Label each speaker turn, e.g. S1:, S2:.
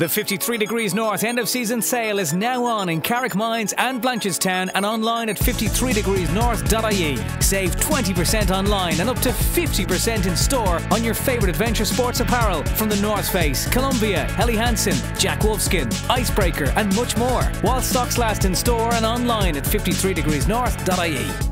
S1: The 53 Degrees North end of season sale is now on in Carrickmines and Blanchardstown and online at 53degreesnorth.ie. Save 20% online and up to 50% in store on your favourite adventure sports apparel from the North Face, Columbia, Helly Hansen, Jack Wolfskin, Icebreaker and much more. While stocks last in store and online at 53degreesnorth.ie.